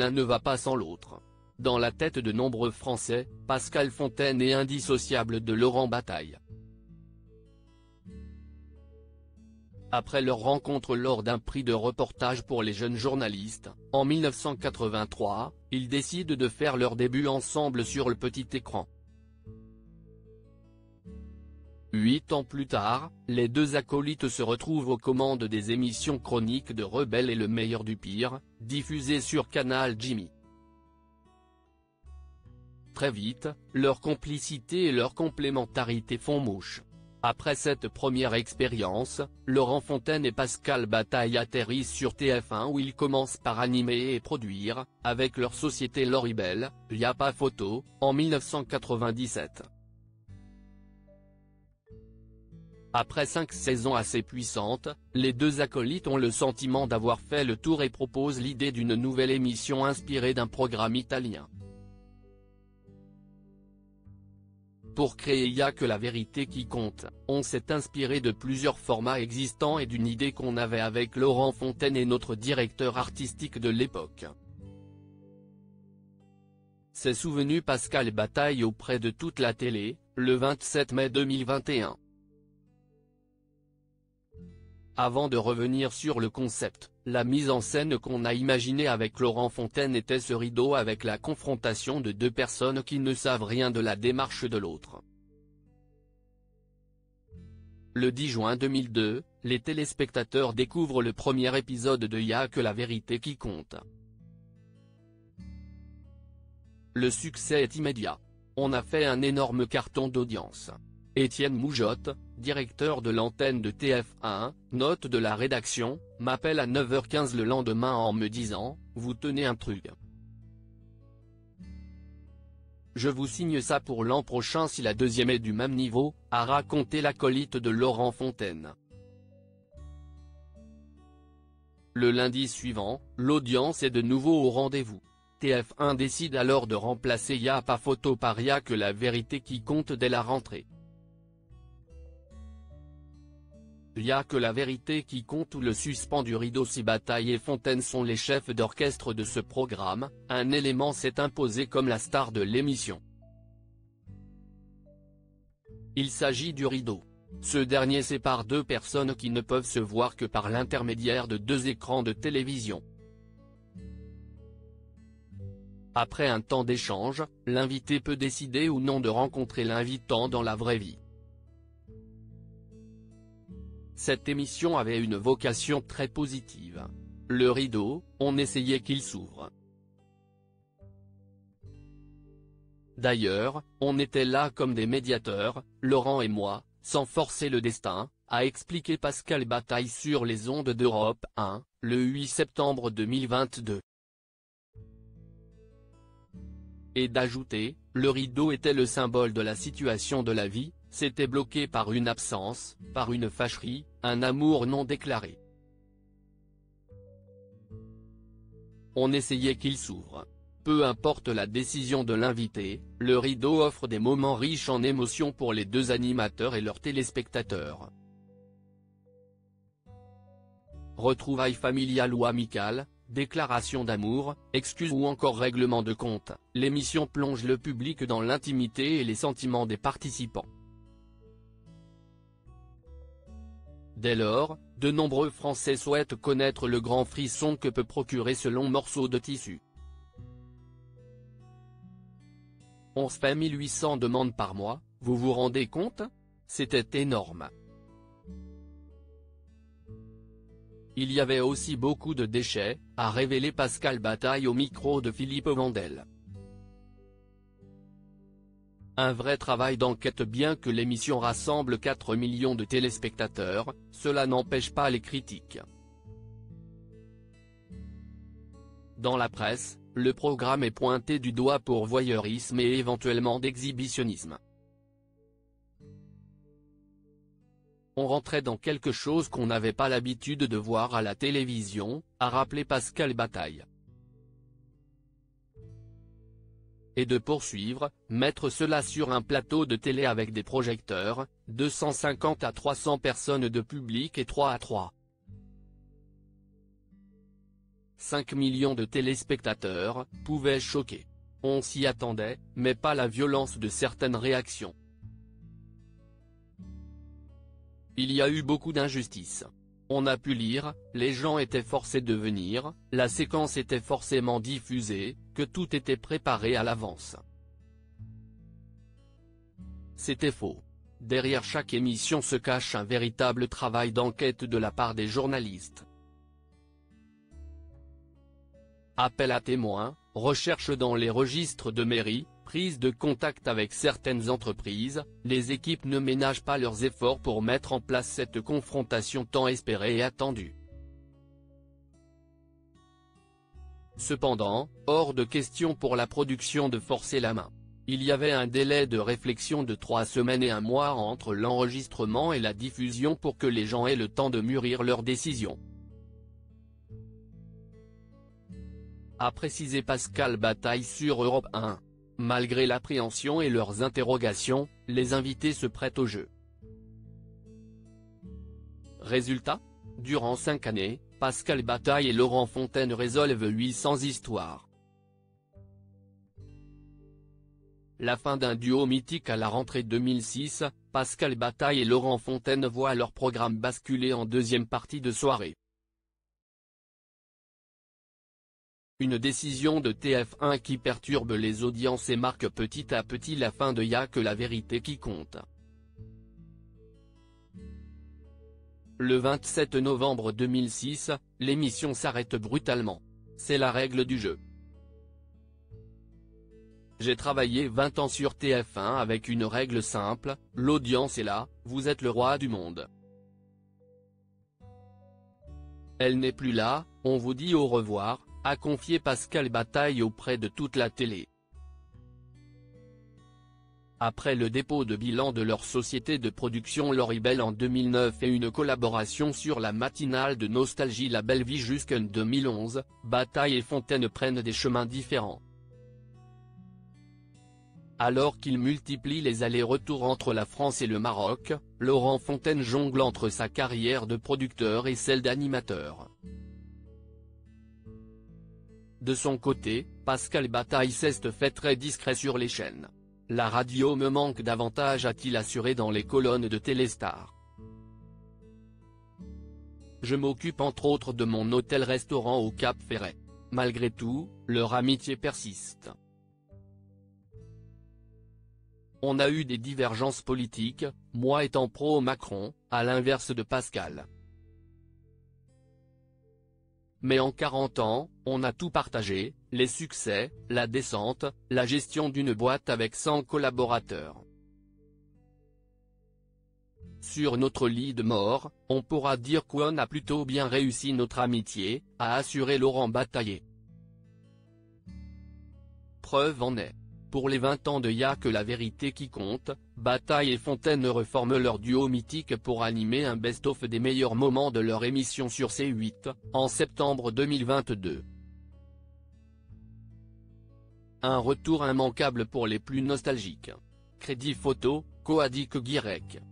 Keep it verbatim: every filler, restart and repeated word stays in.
l'un ne va pas sans l'autre. Dans la tête de nombreux Français, Pascal Fontaine est indissociable de Laurent Bataille. Après leur rencontre lors d'un prix de reportage pour les jeunes journalistes, en mille neuf cent quatre-vingt-trois, ils décident de faire leur début ensemble sur le petit écran. Huit ans plus tard, les deux acolytes se retrouvent aux commandes des émissions chroniques de Rebelle et le meilleur du pire, diffusées sur Canal Jimmy. Très vite, leur complicité et leur complémentarité font mouche. Après cette première expérience, Laurent Fontaine et Pascal Bataille atterrissent sur T F un où ils commencent par animer et produire, avec leur société Loribel, Y'a pas photo, en mille neuf cent quatre-vingt-dix-sept. Après cinq saisons assez puissantes, les deux acolytes ont le sentiment d'avoir fait le tour et proposent l'idée d'une nouvelle émission inspirée d'un programme italien. Pour créer Y'a que la vérité qui compte, on s'est inspiré de plusieurs formats existants et d'une idée qu'on avait avec Laurent Fontaine et notre directeur artistique de l'époque. S'est souvenu Pascal Bataille auprès de toute la télé, le vingt-sept mai deux mille vingt et un. Avant de revenir sur le concept, la mise en scène qu'on a imaginée avec Laurent Fontaine était ce rideau avec la confrontation de deux personnes qui ne savent rien de la démarche de l'autre. Le dix juin deux mille deux, les téléspectateurs découvrent le premier épisode de Y'a que la vérité qui compte. Le succès est immédiat. On a fait un énorme carton d'audience. Étienne Moujotte, directeur de l'antenne de T F un, note de la rédaction, m'appelle à neuf heures quinze le lendemain en me disant « Vous tenez un truc. Je vous signe ça pour l'an prochain si la deuxième est du même niveau », a raconté l'acolyte de Laurent Fontaine. Le lundi suivant, l'audience est de nouveau au rendez-vous. T F un décide alors de remplacer Y'a pas photo par Y'a que la vérité qui compte dès la rentrée. Y'a que la vérité qui compte où le suspens du rideau si Bataille et Fontaine sont les chefs d'orchestre de ce programme, un élément s'est imposé comme la star de l'émission. Il s'agit du rideau. Ce dernier sépare deux personnes qui ne peuvent se voir que par l'intermédiaire de deux écrans de télévision. Après un temps d'échange, l'invité peut décider ou non de rencontrer l'invitant dans la vraie vie. Cette émission avait une vocation très positive. Le rideau, on essayait qu'il s'ouvre. D'ailleurs, on était là comme des médiateurs, Laurent et moi, sans forcer le destin, a expliqué Pascal Bataille sur les ondes d'Europe un, le huit septembre deux mille vingt-deux. Et d'ajouter, le rideau était le symbole de la situation de la vie, c'était bloqué par une absence, par une fâcherie, un amour non déclaré. On essayait qu'il s'ouvre. Peu importe la décision de l'invité, le rideau offre des moments riches en émotions pour les deux animateurs et leurs téléspectateurs. Retrouvailles familiales ou amicales, déclaration d'amour, excuses ou encore règlement de compte, l'émission plonge le public dans l'intimité et les sentiments des participants. Dès lors, de nombreux Français souhaitent connaître le grand frisson que peut procurer ce long morceau de tissu. On se fait mille huit cents demandes par mois, vous vous rendez compte? C'était énorme. Il y avait aussi beaucoup de déchets, a révélé Pascal Bataille au micro de Philippe Vandel. Un vrai travail d'enquête. Bien que l'émission rassemble quatre millions de téléspectateurs, cela n'empêche pas les critiques. Dans la presse, le programme est pointé du doigt pour voyeurisme et éventuellement d'exhibitionnisme. On rentrait dans quelque chose qu'on n'avait pas l'habitude de voir à la télévision, a rappelé Pascal Bataille. Et de poursuivre, mettre cela sur un plateau de télé avec des projecteurs, deux cent cinquante à trois cents personnes de public et trois à trois. cinq millions de téléspectateurs, pouvait choquer. On s'y attendait, mais pas la violence de certaines réactions. Il y a eu beaucoup d'injustices. On a pu lire, les gens étaient forcés de venir, la séquence était forcément diffusée, que tout était préparé à l'avance. C'était faux. Derrière chaque émission se cache un véritable travail d'enquête de la part des journalistes. Appel à témoins, recherche dans les registres de mairie, prise de contact avec certaines entreprises, les équipes ne ménagent pas leurs efforts pour mettre en place cette confrontation tant espérée et attendue. Cependant, hors de question pour la production de forcer la main. Il y avait un délai de réflexion de trois semaines et un mois entre l'enregistrement et la diffusion pour que les gens aient le temps de mûrir leur décision. A précisé Pascal Bataille sur Europe un. Malgré l'appréhension et leurs interrogations, les invités se prêtent au jeu. Résultat ? Durant cinq années, Pascal Bataille et Laurent Fontaine résolvent huit cents histoires. La fin d'un duo mythique à la rentrée deux mille six, Pascal Bataille et Laurent Fontaine voient leur programme basculer en deuxième partie de soirée. Une décision de T F un qui perturbe les audiences et marque petit à petit la fin de Y'a que la vérité qui compte. Le vingt-sept novembre deux mille six, l'émission s'arrête brutalement. C'est la règle du jeu. J'ai travaillé vingt ans sur T F un avec une règle simple, l'audience est là, vous êtes le roi du monde. Elle n'est plus là, on vous dit au revoir, a confié Pascal Bataille auprès de toute la télé. Après le dépôt de bilan de leur société de production Loribel en deux mille neuf et une collaboration sur la matinale de Nostalgie La Belle Vie jusqu'en deux mille onze, Bataille et Fontaine prennent des chemins différents. Alors qu'il multiplie les allers-retours entre la France et le Maroc, Laurent Fontaine jongle entre sa carrière de producteur et celle d'animateur. De son côté, Pascal Bataille s'est fait très discret sur les chaînes. La radio me manque davantage, a-t-il assuré dans les colonnes de Téléstar. Je m'occupe entre autres de mon hôtel-restaurant au Cap Ferret. Malgré tout, leur amitié persiste. On a eu des divergences politiques, moi étant pro-Macron, à l'inverse de Pascal. Mais en quarante ans, on a tout partagé, les succès, la descente, la gestion d'une boîte avec cent collaborateurs. Sur notre lit de mort, on pourra dire qu'on a plutôt bien réussi notre amitié, a assuré Laurent Bataille. Preuve en est. Pour les vingt ans de Y'a que la vérité qui compte, Bataille et Fontaine reforment leur duo mythique pour animer un best-of des meilleurs moments de leur émission sur C huit, en septembre deux mille vingt-deux. Un retour immanquable pour les plus nostalgiques. Crédit photo, Coadic Guirec.